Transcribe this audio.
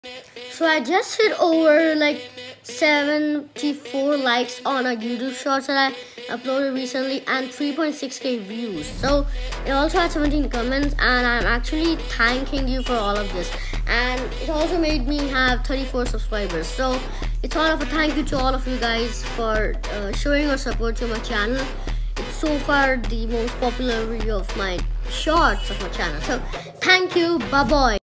So I just hit over like 74 likes on a YouTube shorts that I uploaded recently and 3.6k views. So it also had 17 comments, and I'm actually thanking you for all of this. And it also made me have 34 subscribers. So it's all of a thank you to all of you guys for showing your support to my channel. It's so far the most popular video of my shorts of my channel. So thank you. Bye bye.